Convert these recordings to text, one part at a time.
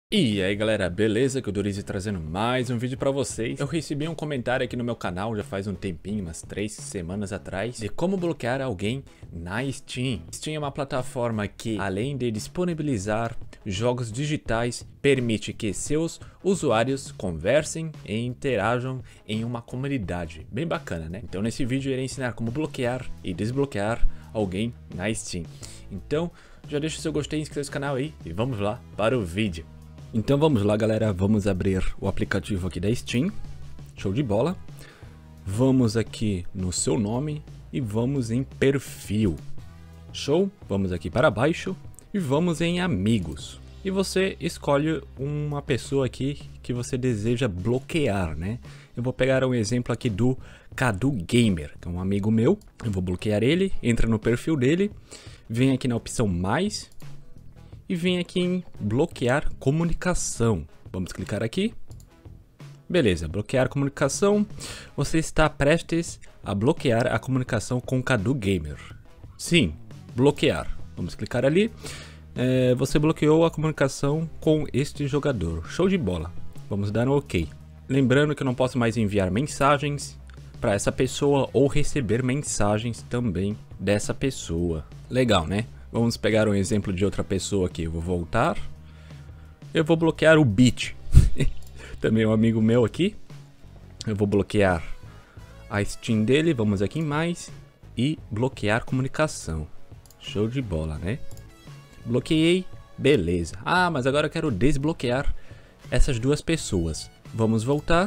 E aí galera, beleza? Que eu Dorize trazendo mais um vídeo pra vocês. Eu recebi um comentário aqui no meu canal já faz um tempinho, umas 3 semanas atrás, de como bloquear alguém na Steam. Steam é uma plataforma que, além de disponibilizar jogos digitais, permite que seus usuários conversem e interajam em uma comunidade. Bem bacana, né? Então nesse vídeo eu irei ensinar como bloquear e desbloquear alguém na Steam. Então já deixa o seu gostei, inscreva no canal aí e vamos lá para o vídeo. Então vamos lá galera, vamos abrir o aplicativo aqui da Steam, show de bola. Vamos aqui no seu nome e vamos em perfil, show. Vamos aqui para baixo e vamos em amigos. E você escolhe uma pessoa aqui que você deseja bloquear, né? Eu vou pegar um exemplo aqui do Cadu Gamer, que é um amigo meu. Eu vou bloquear ele, entra no perfil dele, vem aqui na opção mais e vem aqui em bloquear comunicação. Vamos clicar aqui. Beleza, bloquear comunicação. Você está prestes a bloquear a comunicação com Cadu Gamer. Sim, bloquear. Vamos clicar ali. Você bloqueou a comunicação com este jogador. Show de bola. Vamos dar um OK. Lembrando que eu não posso mais enviar mensagens para essa pessoa ou receber mensagens também dessa pessoa. Legal, né? Vamos pegar um exemplo de outra pessoa aqui. Eu vou voltar. Eu vou bloquear o Beat. Também um amigo meu aqui. Eu vou bloquear a Steam dele. Vamos aqui em mais. E bloquear comunicação. Show de bola, né? Bloqueei. Beleza. Ah, mas agora eu quero desbloquear essas duas pessoas. Vamos voltar.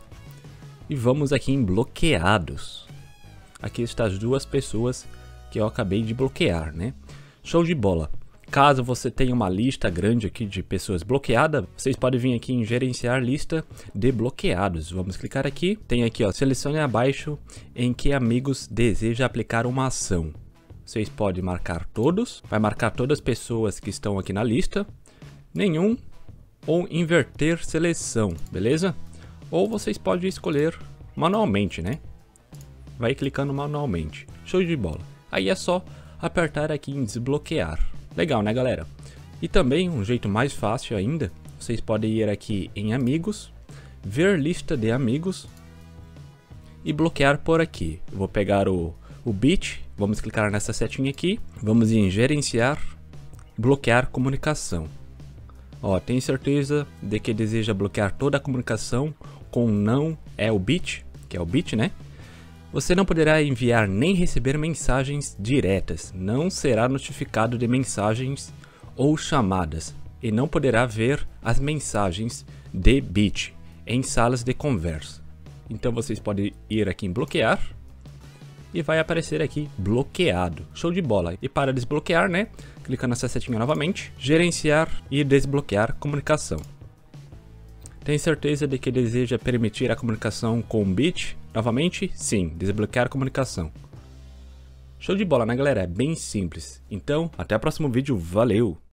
E vamos aqui em bloqueados. Aqui estão as duas pessoas que eu acabei de bloquear, né? Show de bola. Caso você tenha uma lista grande aqui de pessoas bloqueadas, vocês podem vir aqui em gerenciar lista de bloqueados. Vamos clicar aqui. Tem aqui, ó, selecione abaixo em que amigos deseja aplicar uma ação. Vocês podem marcar todos. Vai marcar todas as pessoas que estão aqui na lista. Nenhum. Ou inverter seleção, beleza? Ou vocês podem escolher manualmente, né? Vai clicando manualmente. Show de bola. Aí é só apertar aqui em desbloquear. Legal, né galera? E também um jeito mais fácil ainda, vocês podem ir aqui em amigos, ver lista de amigos e bloquear por aqui. Eu vou pegar o Beat, vamos clicar nessa setinha aqui, vamos em gerenciar, bloquear comunicação. Ó, tem certeza de que deseja bloquear toda a comunicação com não é o Beat, que é o Beat, né? Você não poderá enviar nem receber mensagens diretas, não será notificado de mensagens ou chamadas e não poderá ver as mensagens de Beat em salas de conversa. Então vocês podem ir aqui em bloquear e vai aparecer aqui bloqueado. Show de bola. E para desbloquear, né? Clica nessa setinha novamente, gerenciar e desbloquear comunicação. Tem certeza de que deseja permitir a comunicação com o Beat? Novamente, sim, desbloquear a comunicação. Show de bola, né galera? É bem simples. Então, até o próximo vídeo, valeu!